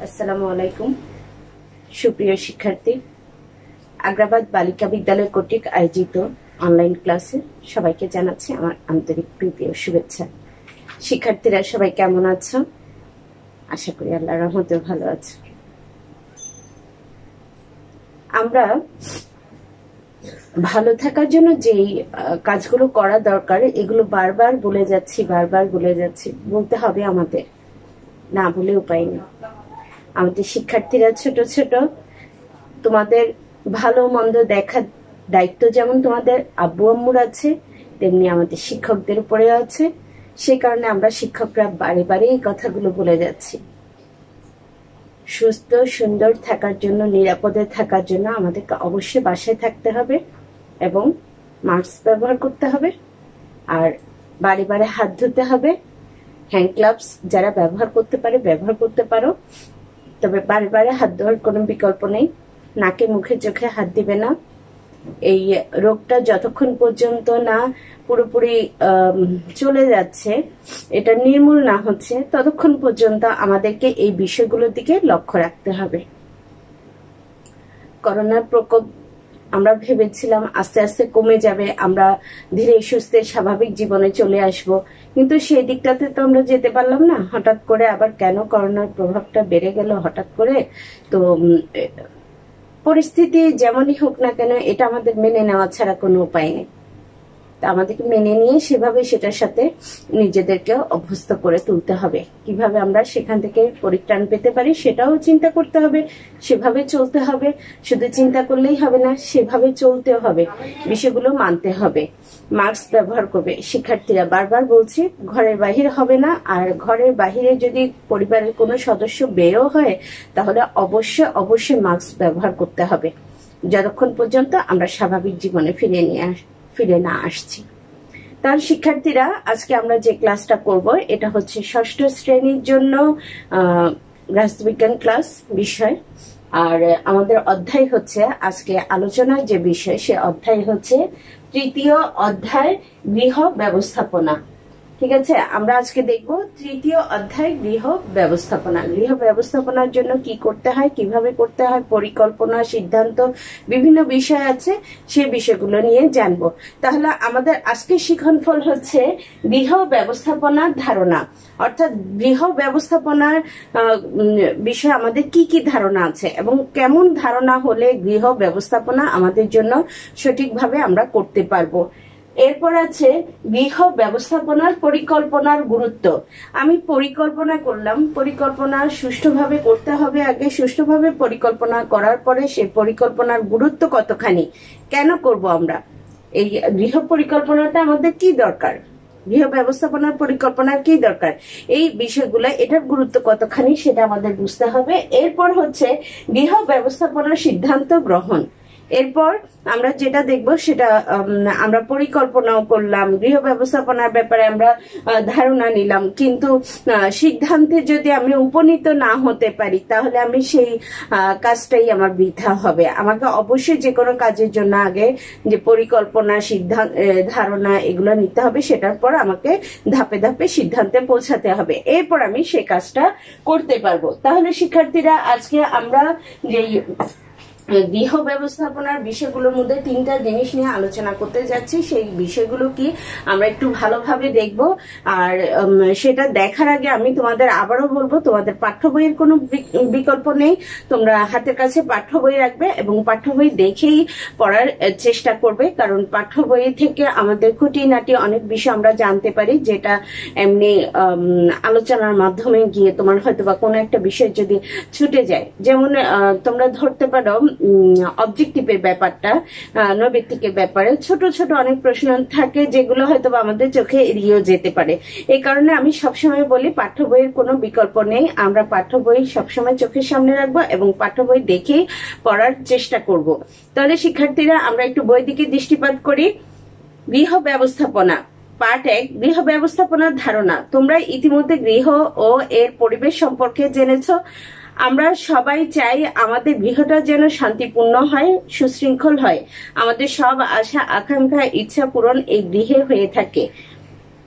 আসসালামু আলাইকুম সুপ্রিয় শিক্ষার্থী, আগ্রাবাদ বালিকা বিদ্যালয় কর্তৃক আয়োজিত অনলাইন ক্লাসে সবাইকে জানাচ্ছি আমার আন্তরিক প্রীতি ও শুভেচ্ছা। শিক্ষার্থীরা সবাই কেমন আছো? আশা করি আল্লাহর রহমতে ভালো আছো। আমরা ভালো থাকার জন্য যেই কাজগুলো করা দরকার এগুলো বারবার বলে যাচ্ছি, বলতে হবে আমাদের, না বলে উপায় নেই। আমাদের শিক্ষার্থীরা ছোট ছোট, তোমাদের ভালো মন্দ দেখার দায়িত্ব যেমন তোমাদের আব্বু আম্মুর আছে, তেমনি আমাদের শিক্ষকদের উপরে আছে। সে কারণে আমরা শিক্ষকরা বারে বারে এই কথাগুলো বলে যাচ্ছি। সুস্থ সুন্দর থাকার জন্য, নিরাপদে থাকার জন্য আমাদেরকে অবশ্যই বাসায় থাকতে হবে এবং মাস্ক ব্যবহার করতে হবে, আর বারে বারে হাত ধুতে হবে। হ্যান্ড গ্লাভস যারা ব্যবহার করতে পারে ব্যবহার করতে পারো, তবে বারে বারে হাত ধোয়ার কোনো বিকল্প নেই। নাকে মুখে চোখে হাত দিবে না। এই রোগটা যতক্ষণ পর্যন্ত না পুরোপুরি চলে যাচ্ছে, এটা নির্মূল না হচ্ছে, ততক্ষণ পর্যন্ত আমাদেরকে এই বিষয়গুলোর দিকে লক্ষ্য রাখতে হবে। করোনার প্রকোপ আমরা ভেবেছিলাম আস্তে আস্তে কমে যাবে, আমরা ধীরে সুস্থে স্বাভাবিক জীবনে চলে আসব, কিন্তু সেই দিকটাতে তো আমরা যেতে পারলাম না। হঠাৎ করে আবার কেন করোনার প্রভাবটা বেড়ে গেল হঠাৎ করে। তো পরিস্থিতি যেমনই হোক না কেন, এটা আমাদের মেনে নেওয়া ছাড়া কোনো উপায় নেই। আমাদেরকে মেনে নিয়ে সেভাবে সেটার সাথে নিজেদেরকে অভ্যস্ত করে তুলতে হবে। কিভাবে আমরা সেখান থেকে পরিত্রাণ পেতে পারি সেটাও চিন্তা করতে হবে, সেভাবে চলতে হবে। শুধু চিন্তা করলেই হবে না, সেভাবে চলতেও হবে, বিষয়গুলো মানতে হবে। মাস্ক ব্যবহার করবে শিক্ষার্থীরা, বারবার বলছি, ঘরের বাহির হবে না। আর ঘরের বাহিরে যদি পরিবারের কোনো সদস্য বেরো হয় তাহলে অবশ্যই মাস্ক ব্যবহার করতে হবে যতক্ষণ পর্যন্ত আমরা স্বাভাবিক জীবনে ফিরে না আসছি। তার শিক্ষার্থীরা, আজকে আমরা যে ক্লাসটা করব এটা হচ্ছে ষষ্ঠ শ্রেণীর জন্য রাষ্ট্রবিজ্ঞান ক্লাস বিষয়। আর আমাদের অধ্যায় হচ্ছে, আজকে আলোচনার যে বিষয় সে অধ্যায় হচ্ছে তৃতীয় অধ্যায় গৃহ ব্যবস্থাপনা। ঠিক আছে, আমরা আজকে দেখব তৃতীয় অধ্যায় গৃহ ব্যবস্থাপনা। গৃহ ব্যবস্থাপনার জন্য কি করতে হয়, কিভাবে করতে হয়, পরিকল্পনা, সিদ্ধান্ত, বিভিন্ন বিষয় আছে, সেই বিষয়গুলো নিয়ে জানবো। তাহলে আমাদের আজকে শিক্ষণফল হচ্ছে গৃহ ব্যবস্থাপনার ধারণা, অর্থাৎ গৃহ ব্যবস্থাপনার বিষয়ে আমাদের কি কি ধারণা আছে এবং কেমন ধারণা হলে গৃহ ব্যবস্থাপনা আমাদের জন্য সঠিকভাবে আমরা করতে পারবো। এরপর আছে গৃহ ব্যবস্থাপনার পরিকল্পনার গুরুত্ব। আমি পরিকল্পনা করলাম, পরিকল্পনা সুষ্ঠুভাবে করতে হবে আগে, সুষ্ঠুভাবে পরিকল্পনা করার পরে সেই পরিকল্পনার গুরুত্ব কতখানি, কেন করব আমরা, এই গৃহ পরিকল্পনাটা আমাদের কি দরকার, গৃহ ব্যবস্থাপনার পরিকল্পনার কি দরকার, এই বিষয়গুলো, এটার গুরুত্ব কতখানি সেটা আমাদের বুঝতে হবে। এরপর হচ্ছে গৃহ ব্যবস্থাপনার সিদ্ধান্ত গ্রহণ। এরপর আমরা যেটা দেখব সেটা আমরা পরিকল্পনাও করলাম, গৃহ ব্যবস্থাপনার ব্যাপারে আমরা ধারণা নিলাম, কিন্তু সিদ্ধান্তে যদি আমি উপনীত না হতে পারি তাহলে আমি সেই কাজটাই আমার বৃথা হবে। আমাকে অবশ্যই যে কোনো কাজের জন্য আগে যে পরিকল্পনা, সিদ্ধান্ত, ধারণা এগুলো নিতে হবে, সেটার পর আমাকে ধাপে ধাপে সিদ্ধান্তে পৌঁছাতে হবে, এরপর আমি সেই কাজটা করতে পারবো। তাহলে শিক্ষার্থীরা, আজকে আমরা যে গৃহ ব্যবস্থাপনার বিষয়গুলোর মধ্যে তিনটা জিনিস নিয়ে আলোচনা করতে যাচ্ছি। সেই বিষয়গুলো কি আমরা একটু ভালোভাবে দেখব। আর সেটা দেখার আগে আমি তোমাদের আবারও বলবো, তোমাদের পাঠ্য বইয়ের কোনো বিকল্প নেই। তোমরা হাতের কাছে পাঠ্য বই রাখবে এবং পাঠ্য বই দেখেই পড়ার চেষ্টা করবে, কারণ পাঠ্য বই থেকে আমাদের খুঁটিনাটি অনেক বিষয় আমরা জানতে পারি, যেটা এমনি আলোচনার মাধ্যমে গিয়ে তোমার হয়তো বা কোনো একটা বিষয় যদি ছুটে যায়, যেমন তোমরা ধরতে পারো অবজেক্টিভের ব্যাপারটা, নৈবেত্তিকের ব্যাপারে ছোট ছোট অনেক প্রশ্ন থাকে যেগুলো হয়তো আমাদের চোখে এড়িয়েও যেতে পারে। এই কারণে আমি সবসময় বলি পাঠ্য বইয়ের কোনো বিকল্প নেই। আমরা পাঠ্য বই সবসময় চোখের সামনে রাখবো এবং পাঠ্য বই দেখেই পড়ার চেষ্টা করব। তাহলে শিক্ষার্থীরা, আমরা একটু বই দিকে দৃষ্টিপাত করি। গৃহ ব্যবস্থাপনা পার্ট 1, গৃহ ব্যবস্থাপনার ধারণা। তোমরা ইতিমধ্যে গৃহ ও এর পরিবেশ সম্পর্কে জেনেছো। আমরা সবাই চাই আমাদের গৃহটা যেন শান্তিপূর্ণ হয়, সুশৃঙ্খল হয়। আমাদের সব আশা, আকাঙ্ক্ষা, ইচ্ছা পূরণ এই গৃহে হয়ে থাকে।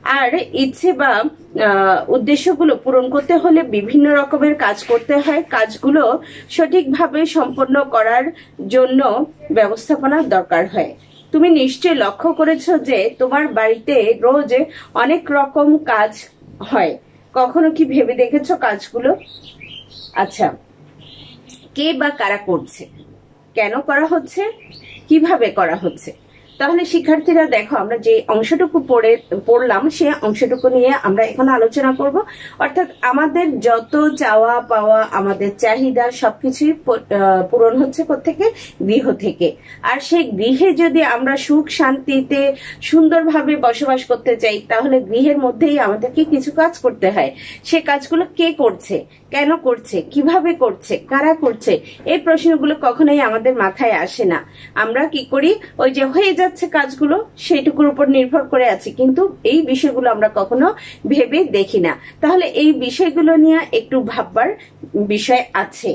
আর ইচ্ছে বা উদ্দেশ্যগুলো পূরণ করতে হলে বিভিন্ন রকমের কাজ করতে হয়। কাজগুলো সঠিকভাবে সম্পন্ন করার জন্য ব্যবস্থাপনার দরকার হয়। তুমি নিশ্চয়ই লক্ষ্য করেছো যে তোমার বাড়িতে রোজ অনেক রকম কাজ হয়। কখনো কি ভেবে দেখেছো কাজগুলো? আচ্ছা, কে বা কারা করছে, কেন করা হচ্ছে, কিভাবে করা হচ্ছে? তাহলে শিক্ষার্থীরা দেখো, আমরা যে অংশটুকু পড়লাম সেই অংশটুকু নিয়ে আমরা এখন আলোচনা করব। অর্থাৎ আমাদের যত চাওয়া পাওয়া, আমাদের চাহিদা সবকিছুই পূরণ হচ্ছে কোত্থেকে? গৃহ থেকে। আর সেই গৃহে যদি আমরা সুখ শান্তিতে সুন্দরভাবে বসবাস করতে চাই, তাহলে গৃহের মধ্যেই আমাদেরকে কিছু কাজ করতে হয়। সে কাজগুলো কে করছে, কেন করছে, কিভাবে করছে, কারা করছে, এই প্রশ্নগুলো কখনোই আমাদের মাথায় আসে না। আমরা কি করি, ওই যে হয়ে যাচ্ছে কাজগুলো, সেইটুকুর উপর নির্ভর করে আছি, কিন্তু এই বিষয়গুলো আমরা কখনো ভেবে দেখি না। তাহলে এই বিষয়গুলো নিয়ে একটু ভাববার বিষয় আছে।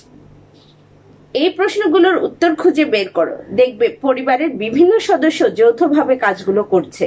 এই প্রশ্নগুলোর উত্তর খুঁজে বের করো, দেখবে পরিবারের বিভিন্ন সদস্য যৌথভাবে কাজগুলো করছে।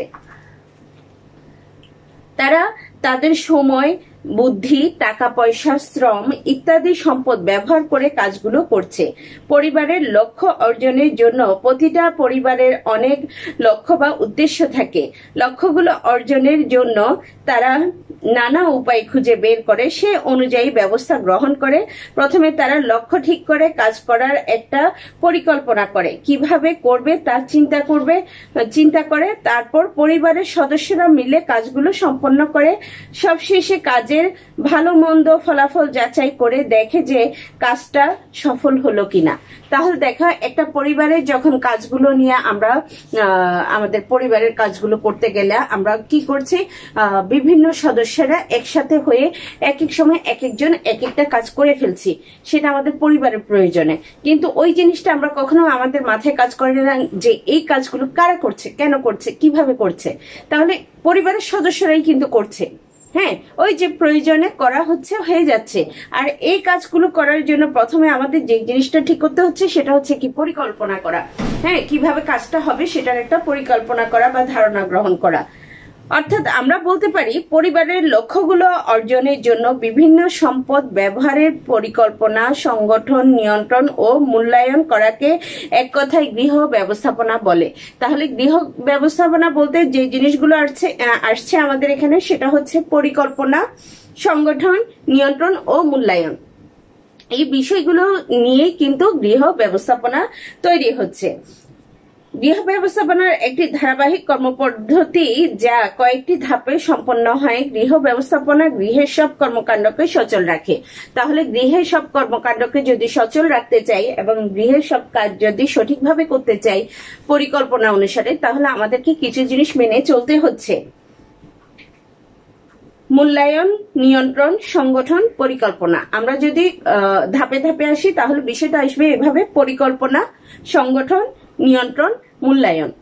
তারা তাদের সময়, বুদ্ধি, টাকা পয়সা, শ্রম ইত্যাদি সম্পদ ব্যবহার করে কাজগুলো করছে। পরিবারের লক্ষ্য অর্জনের জন্য প্রতিটা পরিবারের অনেক লক্ষ্য বা উদ্দেশ্য থাকে। লক্ষ্যগুলো অর্জনের জন্য তারা নানা উপায় খুঁজে বের করে, সে অনুযায়ী ব্যবস্থা গ্রহণ করে। প্রথমে তারা লক্ষ্য ঠিক করে কাজ করার একটা পরিকল্পনা করে, কিভাবে করবে তার চিন্তা করে। তারপর পরিবারের সদস্যরা মিলে কাজগুলো সম্পন্ন করে। সবশেষে কাজের ভালো মন্দ ফলাফল যাচাই করে দেখে যে কাজটা সফল হলো কিনা। তাহলে দেখা, একটা পরিবারের যখন কাজগুলো নিয়ে আমরা আমাদের পরিবারের কাজগুলো করতে গেলে আমরা কি করছি, বিভিন্ন সদস্যরা একসাথে হয়ে এক এক সময় এক একজন এক একটা কাজ করে ফেলছি, সেটা আমাদের পরিবারের প্রয়োজনে। কিন্তু ওই জিনিসটা আমরা কখনো আমাদের মাথায় কাজ করে না যে এই কাজগুলো কারা করছে, কেন করছে, কিভাবে করছে। তাহলে পরিবারের সদস্যরাই কিন্তু করছে। হ্যাঁ, ওই যে প্রয়োজনে করা হচ্ছে, হয়ে যাচ্ছে। আর এই কাজগুলো করার জন্য প্রথমে আমাদের যে জিনিসটা ঠিক করতে হচ্ছে সেটা হচ্ছে কি, পরিকল্পনা করা। হ্যাঁ, কিভাবে কাজটা হবে সেটার একটা পরিকল্পনা করা বা ধারণা গ্রহণ করা। অর্থাৎ আমরা বলতে পারি পরিবারের লক্ষ্যগুলো অর্জনের জন্য বিভিন্ন সম্পদ ব্যবহারের পরিকল্পনা, সংগঠন, নিয়ন্ত্রণ ও মূল্যায়ন করাকে এক কথায় গৃহ ব্যবস্থাপনা বলে। তাহলে গৃহ ব্যবস্থাপনা বলতে যে জিনিসগুলো আসছে আমাদের এখানে, সেটা হচ্ছে পরিকল্পনা, সংগঠন, নিয়ন্ত্রণ ও মূল্যায়ন। এই বিষয়গুলো নিয়েই কিন্তু গৃহ ব্যবস্থাপনা তৈরি হচ্ছে। গৃহ ব্যবস্থাপনার একটি ধারাবাহিক কর্মপদ্ধতি যা কয়েকটি ধাপে সম্পন্ন হয়। গৃহ ব্যবস্থাপনা গৃহের সব কর্মকাণ্ডকে সচল রাখে। তাহলে গৃহের সব কর্মকাণ্ডকে যদি সচল রাখতে চাই এবং গৃহের সব কাজ যদি সঠিকভাবে করতে চাই পরিকল্পনা অনুসারে, তাহলে আমাদেরকে কিছু জিনিস মেনে চলতে হচ্ছে। মূল্যায়ন, নিয়ন্ত্রণ, সংগঠন, পরিকল্পনা। আমরা যদি ধাপে ধাপে আসি তাহলে বিষয়টা আসবে এভাবে: পরিকল্পনা, সংগঠন, নিয়ন্ত্রণ, মূল্যায়ন।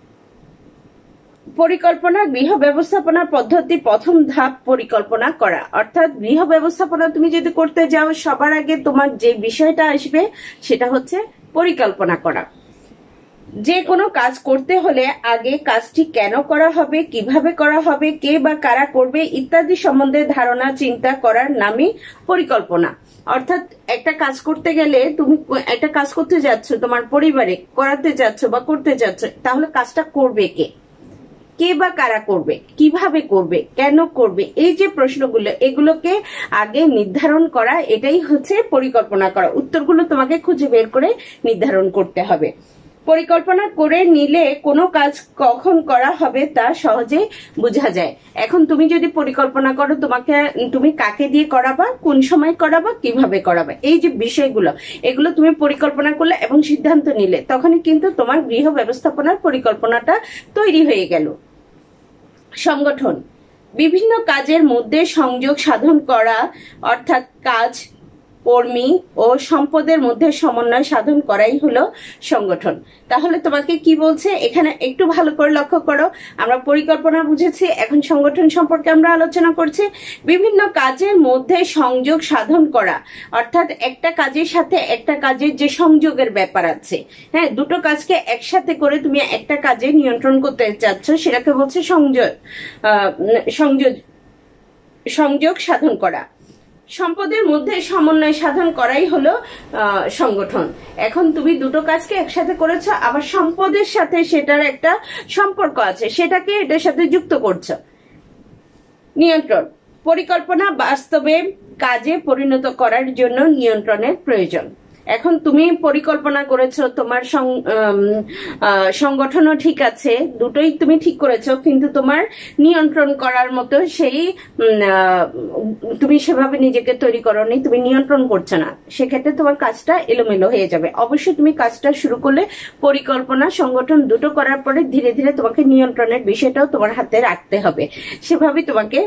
পরিকল্পনা গৃহ ব্যবস্থাপনা পদ্ধতি প্রথম ধাপ পরিকল্পনা করা। অর্থাৎ গৃহ ব্যবস্থাপনা তুমি যদি করতে যাও, সবার আগে তোমার যে বিষয়টা আসবে সেটা হচ্ছে পরিকল্পনা করা। যে কোনো কাজ করতে হলে আগে কাজটি কেন করা হবে, কিভাবে করা হবে, কে বা কারা করবে ইত্যাদি সম্বন্ধে ধারণা চিন্তা করার নামই পরিকল্পনা। অর্থাৎ একটা কাজ করতে গেলে, তুমি একটা কাজ করতে যাচ্ছ, তোমার পরিবারে করাতে যাচ্ছ বা করতে যাচ্ছ, তাহলে কাজটা করবে কে বা কারা করবে, কিভাবে করবে, কেন করবে, এই যে প্রশ্নগুলো, এগুলোকে আগে নির্ধারণ করা, এটাই হচ্ছে পরিকল্পনা করা। উত্তরগুলো তোমাকে খুঁজে বের করে নির্ধারণ করতে হবে। পরিকল্পনা করে নিলে কোনো কাজ কখন করা হবে তা সহজে বোঝা যায়। এখন তুমি যদি পরিকল্পনা করো, তুমি কাকে দিয়ে করাবা, কোন সময় করাবা, কিভাবে করাবা, এই যে বিষয়গুলো, এগুলো তুমি পরিকল্পনা করলে এবং সিদ্ধান্ত নিলে, তখনই কিন্তু তোমার গৃহ ব্যবস্থাপনার পরিকল্পনাটা তৈরি হয়ে গেল। সংগঠন, বিভিন্ন কাজের মধ্যে সংযোগ সাধন করা, অর্থাৎ কাজ কর্মী ও সম্পদের মধ্যে সমন্বয় সাধন করাই হলো সংগঠন। তাহলে তোমাকে কি বলছে এখানে একটু ভালো করে লক্ষ্য করো। আমরা পরিকল্পনা বুঝেছি, এখন সংগঠন সম্পর্কে আমরা আলোচনা করছি। বিভিন্ন কাজের মধ্যে সংযোগ সাধন করা, অর্থাৎ একটা কাজের সাথে একটা কাজের যে সংযোগের ব্যাপার আছে, হ্যাঁ, দুটো কাজকে একসাথে করে তুমি একটা কাজে নিয়ন্ত্রণ করতে চাচ্ছ, সেটাকে বলছে সংযোগ সাধন করা। সম্পদের মধ্যে সমন্বয় সাধন করাই হলো সংগঠন। এখন তুমি দুটো কাজকে একসাথে করেছো, আবার সম্পদের সাথে সেটার একটা সম্পর্ক আছে, সেটাকে এটার সাথে যুক্ত করছো। নিয়ন্ত্রণ, পরিকল্পনা বাস্তবে কাজে পরিণত করার জন্য নিয়ন্ত্রণের প্রয়োজন। এখন তুমি পরিকল্পনা করেছো, তোমার সংগঠনও ঠিক আছে, দুটোই তুমি ঠিক করেছো, কিন্তু তোমার নিয়ন্ত্রণ করার মতো সেই তুমি সেভাবে নিজেকে তৈরি করোনি, তুমি নিয়ন্ত্রণ করছো না, সেক্ষেত্রে তোমার কাজটা এলোমেলো হয়ে যাবে। অবশ্যই তুমি কাজটা শুরু করলে পরিকল্পনা সংগঠন দুটো করার পরে ধীরে ধীরে তোমাকে নিয়ন্ত্রণের বিষয়টাও তোমার হাতে রাখতে হবে। সেভাবে তোমাকে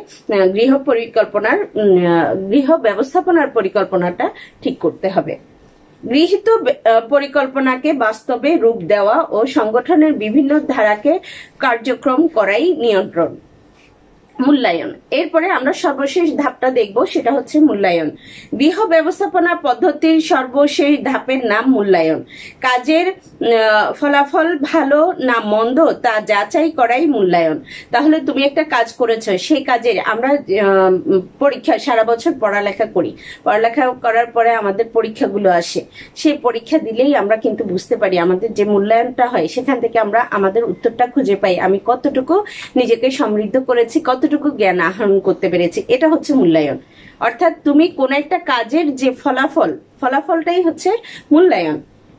গৃহ ব্যবস্থাপনার পরিকল্পনাটা ঠিক করতে হবে। গৃহীত পরিকল্পনাকে বাস্তবে রূপ দেওয়া ও সংগঠনের বিভিন্ন ধারাকে কার্যক্রম করাই নিয়ন্ত্রণ। মূল্যায়ন, এরপরে আমরা সর্বশেষ ধাপটা দেখব, সেটা হচ্ছে মূল্যায়ন। গৃহ ব্যবস্থাপনা পদ্ধতির সর্বশেষ ধাপের নাম মূল্যায়ন। কাজের ফলাফল ভালো না মন্দ তা যাচাই করাই মূল্যায়ন। তাহলে তুমি একটা কাজ করেছো, সেই কাজের আমরা পরীক্ষা, সারা বছর পড়ালেখা করি, পড়ালেখা করার পরে আমাদের পরীক্ষাগুলো আসে, সেই পরীক্ষা দিলেই আমরা কিন্তু বুঝতে পারি, আমাদের যে মূল্যায়নটা হয় সেখান থেকে আমরা আমাদের উত্তরটা খুঁজে পাই, আমি কতটুকু নিজেকে সমৃদ্ধ করেছি, কতটুকু জ্ঞান আহরণ করতে পেরেছি, এটা হচ্ছে মূল্যায়ন। অর্থাৎ তুমি কোন একটা কাজের যে ফলাফলটাই হচ্ছে মূল্যায়ন।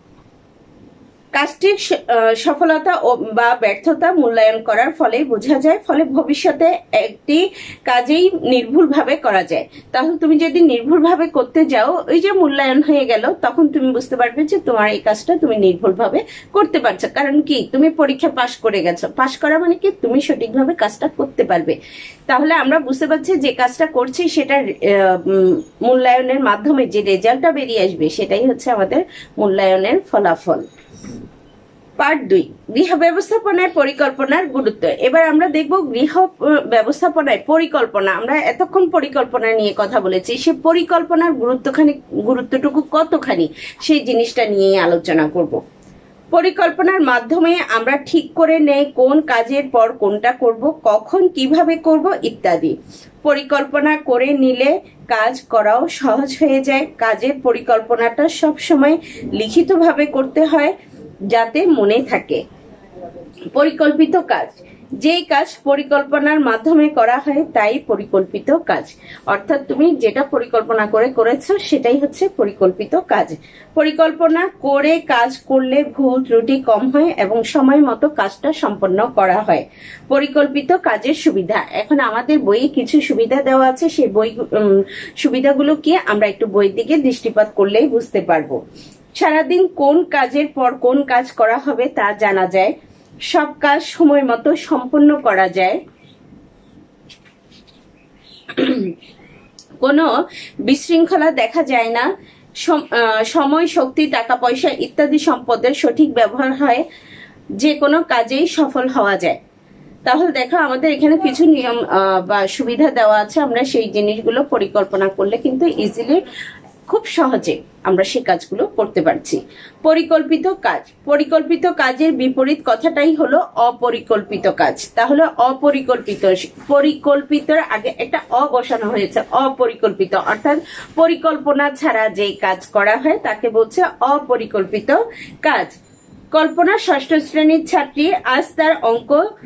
কাজটির সফলতা বা ব্যর্থতা মূল্যায়ন করার ফলে বোঝা যায়, ফলে ভবিষ্যতে একটি কাজেই নির্ভুলভাবে করা যায়। তাহলে তুমি যদি নির্ভুলভাবে করতে যাও, ওই যে মূল্যায়ন হয়ে গেল, তখন তুমি বুঝতে পারবে যে তোমার এই কাজটা তুমি নির্ভুলভাবে করতে পারছো। কারণ কি, তুমি পরীক্ষা পাশ করে গেছো, পাশ করা মানে কি তুমি সঠিকভাবে কাজটা করতে পারবে। তাহলে আমরা বুঝতে পারছি যে কাজটা করছি, সেটা মূল্যায়নের মাধ্যমে যে রেজাল্টটা বেরিয়ে আসবে সেটাই হচ্ছে আমাদের মূল্যায়নের ফলাফল। পার্ট 2, গৃহ ব্যবস্থাপনায় পরিকল্পনার গুরুত্ব। এবার আমরা দেখব গৃহ ব্যবস্থাপনায় পরিকল্পনা। আমরা এতক্ষণ পরিকল্পনা নিয়ে কথা বলেছি, সে পরিকল্পনার গুরুত্বটুকু কতখানি সেই জিনিসটা নিয়ে আলোচনা করব। পরিকল্পনার মাধ্যমে আমরা ঠিক করে নেই কোন কাজের পর কোনটা করব, কখন কিভাবে করব ইত্যাদি। পরিকল্পনা করে নিলে কাজ করাও সহজ হয়ে যায়। কাজের পরিকল্পনাটা সবসময় লিখিতভাবে করতে হয় যাতে মনে থাকে। পরিকল্পিত কাজ, যেই কাজ পরিকল্পনার মাধ্যমে করা হয় তাই পরিকল্পিত কাজ। অর্থাৎ তুমি যেটা পরিকল্পনা করেছো সেটাই হচ্ছে পরিকল্পিত কাজ। পরিকল্পনা করে কাজ করলে ভুল ত্রুটি কম হয় এবং সময় মতো কাজটা সম্পন্ন করা হয়। পরিকল্পিত কাজের সুবিধা, এখন আমাদের বইয়ে কিছু সুবিধা দেওয়া আছে, সেই সুবিধাগুলো কি আমরা একটু বইয়ের দিকে দৃষ্টিপাত করলেই বুঝতে পারবো। সারাদিন কোন কাজের পর কোন কাজ করা হবে তা জানা যায়। সব কাজ সময় মতো সম্পন্ন করা যায়। কোনো বিশৃঙ্খলা দেখা যায় না। সময়, শক্তি, টাকা পয়সা ইত্যাদি সম্পদের সঠিক ব্যবহার হয়, যে কোনো কাজেই সফল হওয়া যায়। তাহলে দেখো আমাদের এখানে কিছু নিয়ম বা সুবিধা দেওয়া আছে, আমরা সেই জিনিসগুলো পরিকল্পনা করলে কিন্তু ইজিলি, খুব সহজে আমরা সেই কাজগুলো করতে পারছি। পরিকল্পিত কাজ, পরিকল্পিত কাজের বিপরীত কথাটাই হলো অপরিকল্পিত কাজ। তাহলে পরিকল্পিতর আগে একটা বসানো হয়েছে, অপরিকল্পিত, অর্থাৎ পরিকল্পনা ছাড়া যে কাজ করা হয় তাকে বলছে অপরিকল্পিত কাজ। কল্পনা 6ষ্ঠ শ্রেণীর ছাত্রী, আজ তার অঙ্ক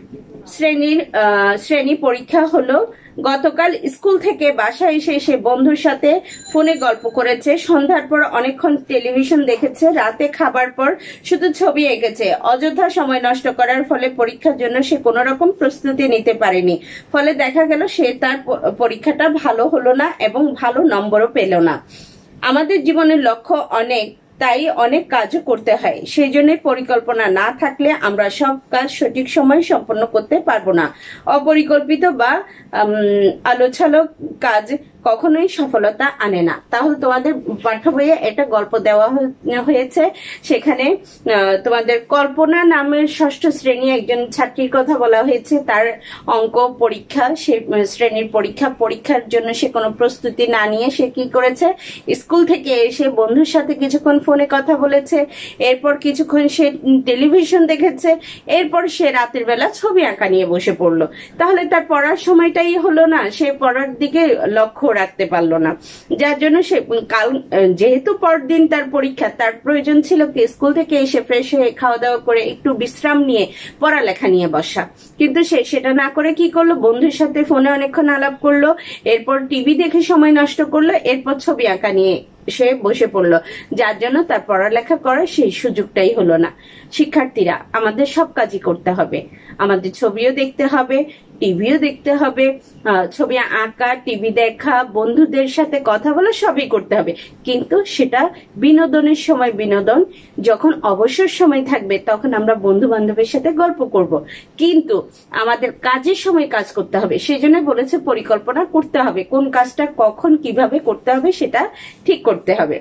শ্রেণী পরীক্ষা হলো। গতকাল স্কুল থেকে বাসায় এসে সে বন্ধুর সাথে ফোনে গল্প করেছে, সন্ধ্যার পর অনেকক্ষণ টেলিভিশন দেখেছে, রাতে খাবার পর শুধু ছবি এঁকেছে। অযথা সময় নষ্ট করার ফলে পরীক্ষার জন্য সে কোনো রকম প্রস্তুতি নিতে পারেনি। ফলে দেখা গেল সে তার পরীক্ষাটা ভালো হলো না এবং ভালো নম্বরও পেল না। আমাদের জীবনের লক্ষ্য অনেক, তাই অনেক কাজও করতে হয়। সেই জন্য পরিকল্পনা না থাকলে আমরা সব কাজ সঠিক সময়ে সম্পন্ন করতে পারবো না। অপরিকল্পিত বা আলোছালো কাজ কখনোই সফলতা আনে না। তাহলে তোমাদের পাঠ্য বইয়ে একটা গল্প দেওয়া হয়েছে, সেখানে তোমাদের কল্পনা নামের 6ষ্ঠ শ্রেণী একজন ছাত্রীর কথা বলা হয়েছে। তার অঙ্ক পরীক্ষা, সে শ্রেণীর পরীক্ষার জন্য সে কোনো প্রস্তুতি না নিয়ে সে কি করেছে, স্কুল থেকে এসে বন্ধুর সাথে কিছুক্ষণ ফোনে কথা বলেছে, এরপর কিছুক্ষণ সে টেলিভিশন দেখেছে, এরপর সে রাতের বেলা ছবি আঁকা নিয়ে বসে পড়লো। তাহলে তার পড়ার সময়টাই হলো না, সে পড়ার দিকে লক্ষ্য রাখতে পারলো না, যার জন্য সে যেহেতু পরদিন তার পরীক্ষা, তার প্রয়োজন ছিল কি স্কুল থেকে এসে ফ্রেশ হয়ে খাওয়া দাওয়া করে একটু বিশ্রাম নিয়ে পড়ালেখা নিয়ে বসা, কিন্তু সে সেটা না করে কি করলো, বন্ধুর সাথে ফোনে অনেকক্ষণ আলাপ করলো, এরপর টিভি দেখে সময় নষ্ট করলো, এরপর ছবি আঁকা নিয়ে সে বসে পড়লো, যার জন্য তার পড়ালেখা করার সেই সুযোগটাই হলো না। শিক্ষার্থীরা, আমাদের সব কাজই করতে হবে, আমাদের ছবিও দেখতে হবে, টিভিও দেখতে হবে, ছবি আঁকা, টিভি দেখা, বন্ধুদের সাথে কথা বলা সবই করতে হবে, কিন্তু সেটা বিনোদনের সময় বিনোদন, যখন অবসর সময় থাকবে তখন আমরা বন্ধু বান্ধবের সাথে গল্প করব, কিন্তু আমাদের কাজের সময় কাজ করতে হবে। সেই জন্য বলেছে পরিকল্পনা করতে হবে, কোন কাজটা কখন কিভাবে করতে হবে সেটা ঠিক করতে হবে।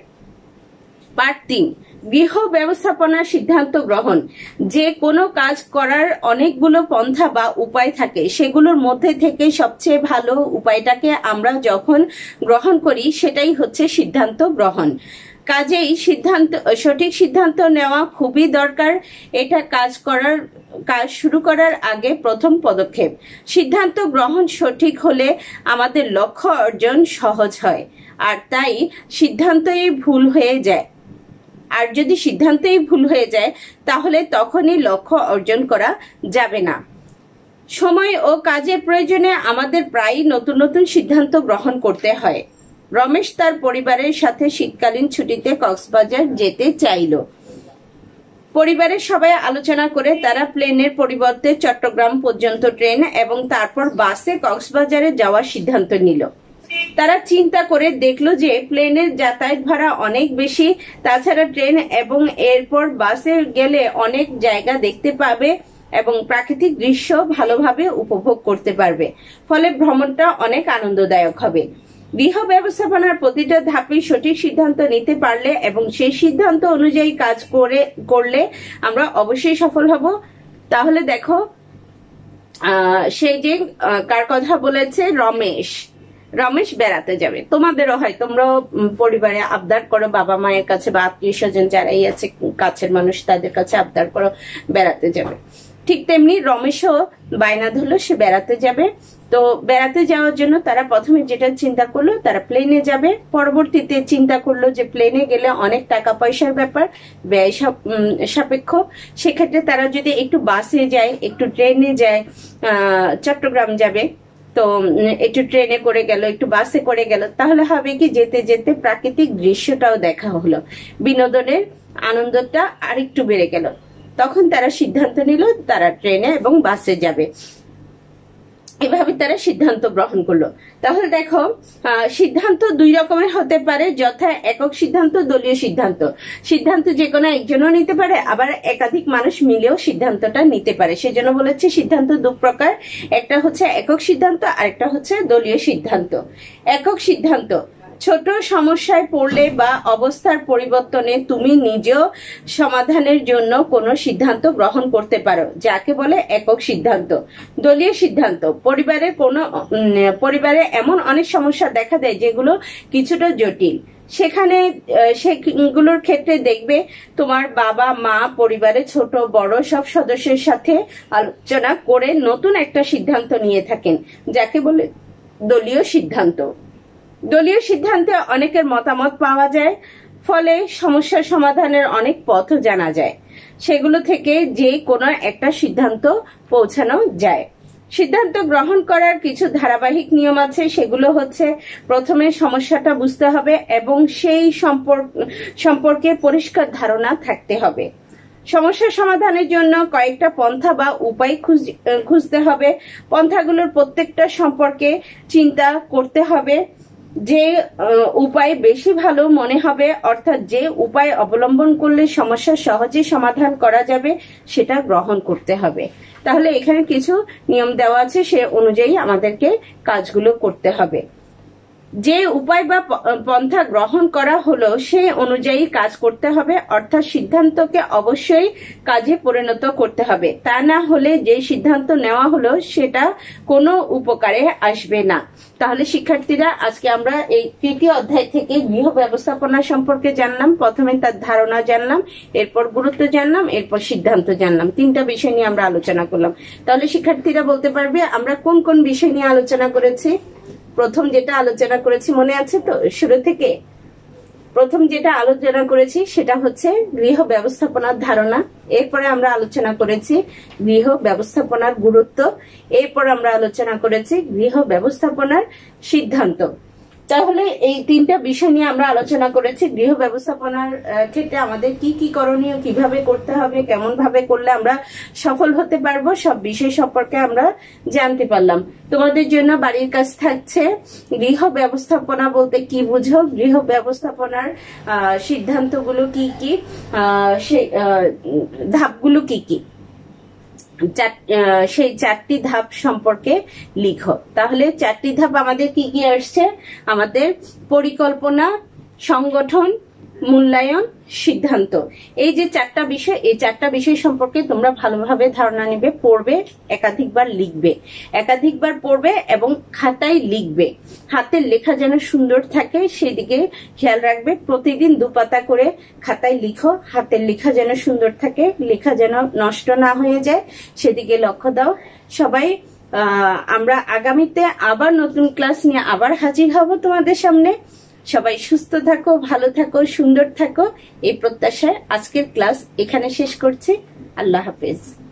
পার্ট 3, গৃহ ব্যবস্থাপনার সিদ্ধান্ত গ্রহণ। যে কোনো কাজ করার অনেকগুলো পন্থা বা উপায় থাকে, সেগুলোর মধ্যে থেকে সবচেয়ে ভালো উপায়টাকে আমরা যখন গ্রহণ করি সেটাই হচ্ছে সিদ্ধান্ত গ্রহণ। কাজেই সঠিক সিদ্ধান্ত নেওয়া খুবই দরকার। এটা কাজ শুরু করার আগে প্রথম পদক্ষেপ। সিদ্ধান্ত গ্রহণ সঠিক হলে আমাদের লক্ষ্য অর্জন সহজ হয়, আর তাই সিদ্ধান্তই ভুল হয়ে যায়। আর যদি সিদ্ধান্তই ভুল হয়ে যায় তাহলে তখনই লক্ষ্য অর্জন করা যাবে না। সময় ও কাজের প্রয়োজনে আমাদের প্রায়ই নতুন নতুন সিদ্ধান্ত গ্রহণ করতে হয়। রমেশ তার পরিবারের সাথে শীতকালীন ছুটিতে কক্সবাজার যেতে চাইল। পরিবারের সবাই আলোচনা করে তারা প্লেনের পরিবর্তে চট্টগ্রাম পর্যন্ত ট্রেন এবং তারপর বাসে কক্সবাজারে যাওয়ার সিদ্ধান্ত নিল। তারা চিন্তা করে দেখলো যে প্লেনের যাতায়াত ভাড়া অনেক বেশি, তাছাড়া ট্রেন এবং এরপর বাসে গেলে অনেক জায়গা দেখতে পাবে এবং প্রাকৃতিক দৃশ্য ভালোভাবে উপভোগ করতে পারবে, ফলে ভ্রমণটা অনেক আনন্দদায়ক হবে। গৃহ ব্যবস্থাপনার প্রতিটা ধাপে সঠিক সিদ্ধান্ত নিতে পারলে এবং সেই সিদ্ধান্ত অনুযায়ী কাজ করলে আমরা অবশ্যই সফল হব। তাহলে দেখো, সেই যে কার কথা বলেছে, রমেশ বেড়াতে যাবে। তোমাদেরও হয়, তোমরাও পরিবারে আবদার করো বাবা মায়ের কাছে বা আত্মীয় স্বজন যারাই আছে কাছের মানুষ তাদের কাছে আবদার করো বেড়াতে যাবে। ঠিক তেমনি রমেশও বায়না ধরলো সে বেড়াতে যাবে। তো বেড়াতে যাওয়ার জন্য তারা প্রথমে যেটা চিন্তা করলো, তারা প্লেনে যাবে। পরবর্তীতে চিন্তা করলো যে প্লেনে গেলে অনেক টাকা পয়সার ব্যাপার, ব্যয় সাপেক্ষ, সেক্ষেত্রে তারা যদি একটু বাসে যায়, একটু ট্রেনে যায়, চট্টগ্রাম যাবে, তো একটু ট্রেনে করে গেল, একটু বাসে করে গেল, তাহলে হবে কি যেতে যেতে প্রাকৃতিক দৃশ্যটাও দেখা হলো, বিনোদনের আনন্দটা আরেকটু বেড়ে গেল। তখন তারা সিদ্ধান্ত নিল তারা ট্রেনে এবং বাসে যাবে। এভাবে তারা সিদ্ধান্ত গ্রহণ করলো। তাহলে দেখো, সিদ্ধান্ত 2 রকমের হতে পারে, যথা একক সিদ্ধান্ত, দলীয় সিদ্ধান্ত। সিদ্ধান্ত যে কোনো একজনও নিতে পারে, আবার একাধিক মানুষ মিলেও সিদ্ধান্তটা নিতে পারে। সেজন্য বলেছে সিদ্ধান্ত 2 প্রকার, একটা হচ্ছে একক সিদ্ধান্ত আর একটা হচ্ছে দলীয় সিদ্ধান্ত। একক সিদ্ধান্ত, ছোট সমস্যায় পড়লে বা অবস্থার পরিবর্তনে তুমি নিজেও সমাধানের জন্য কোনো সিদ্ধান্ত গ্রহণ করতে পারো, যাকে বলে একক সিদ্ধান্ত। দলীয় সিদ্ধান্ত, পরিবারে এমন অনেক সমস্যা দেখা দেয় যেগুলো কিছুটা জটিল, সেগুলোর ক্ষেত্রে দেখবে তোমার বাবা মা পরিবারের ছোট বড় সব সদস্যের সাথে আলোচনা করে নতুন একটা সিদ্ধান্ত নিয়ে থাকেন, যাকে বলে দলীয় সিদ্ধান্ত। দলীয় সিদ্ধান্তে অনেকের মতামত পাওয়া যায়, ফলে সমস্যার সমাধানের অনেক পথও জানা যায়, সেগুলো থেকে যে কোনো একটা সিদ্ধান্ত পৌঁছানো যায়। সিদ্ধান্ত গ্রহণ করার কিছু ধারাবাহিক নিয়ম আছে, সেগুলো হচ্ছে প্রথমে সমস্যাটা বুঝতে হবে এবং সেই সম্পর্কে পরিষ্কার ধারণা থাকতে হবে। সমস্যা সমাধানের জন্য কয়েকটা পন্থা বা উপায় খুঁজতে হবে। পন্থাগুলোর প্রত্যেকটা সম্পর্কে চিন্তা করতে হবে, যে উপায় বেশি ভালো মনে হবে, অর্থাৎ যে উপায় অবলম্বন করলে সমস্যা সহজে সমাধান করা যাবে সেটা গ্রহণ করতে হবে। তাহলে এখানে কিছু নিয়ম দেওয়া আছে, সে অনুযায়ী আমাদেরকে কাজগুলো করতে হবে। যে উপায় বা পন্থা গ্রহণ করা হলো সে অনুযায়ী কাজ করতে হবে, অর্থাৎ সিদ্ধান্তকে অবশ্যই কাজে পরিণত করতে হবে। তা না হলে যে সিদ্ধান্ত নেওয়া হলো সেটা কোনো উপকারে আসবে না। তাহলে শিক্ষার্থীরা, আজকে আমরা এই তৃতীয় অধ্যায় থেকে গৃহ ব্যবস্থাপনা সম্পর্কে জানলাম। প্রথমে তার ধারণা জানলাম, এরপর গুরুত্ব জানলাম, এরপর সিদ্ধান্ত জানলাম। তিনটা বিষয় নিয়ে আমরা আলোচনা করলাম। তাহলে শিক্ষার্থীরা বলতে পারবে আমরা কোন কোন বিষয় নিয়ে আলোচনা করেছি? প্রথম যেটা আলোচনা করেছি মনে আছে তো? শুরু থেকে প্রথম যেটা আলোচনা করেছি সেটা হচ্ছে গৃহ ব্যবস্থাপনার ধারণা। এরপরে আমরা আলোচনা করেছি গৃহ ব্যবস্থাপনার গুরুত্ব। এরপর আমরা আলোচনা করেছি গৃহ ব্যবস্থাপনার সিদ্ধান্ত। তাহলে এই তিনটা বিষয় নিয়ে আমরা আলোচনা করেছি। গৃহ ব্যবস্থাপনার ক্ষেত্রে আমাদের কি কি করণীয়, কিভাবে করতে হবে, কেমন ভাবে করলে আমরা সফল হতে পারবো, সব বিষয় সম্পর্কে আমরা জানতে পারলাম। তোমাদের জন্য বাড়ির কাজ থাকছে গৃহ ব্যবস্থাপনা বলতে কি বুঝো, গৃহ ব্যবস্থাপনার সিদ্ধান্তগুলো কি কি, সেই ধাপগুলো কি কি, সেই 4টি ধাপ সম্পর্কে লিখো। তাহলে 4টি ধাপ আমাদের কি কি আসছে? আমাদের পরিকল্পনা, সংগঠন, মূল্যায়ন, সিদ্ধান্ত। এই যে 4টা বিষয়, এই 4টা বিষয় সম্পর্কে তোমরা ভালোভাবে ধারণা নেবে, পড়বে, একাধিকবার লিখবে। একাধিকবার পড়বে এবং খাতায় লিখবে। হাতের লেখা যেন সুন্দর থাকে সেদিকে খেয়াল রাখবে। প্রতিদিন 2 পাতা করে খাতায় লিখো। হাতের লেখা যেন সুন্দর থাকে, লেখা যেন নষ্ট না হয়ে যায় সেদিকে লক্ষ্য দাও। সবাই আমরা আগামীতে আবার নতুন ক্লাস নিয়ে আবার হাজির হব তোমাদের সামনে। সবাই সুস্থ থাকো, ভালো থাকো, সুন্দর থাকো, এই প্রত্যাশায় আজকের ক্লাস এখানে শেষ করছি। আল্লাহ হাফেজ।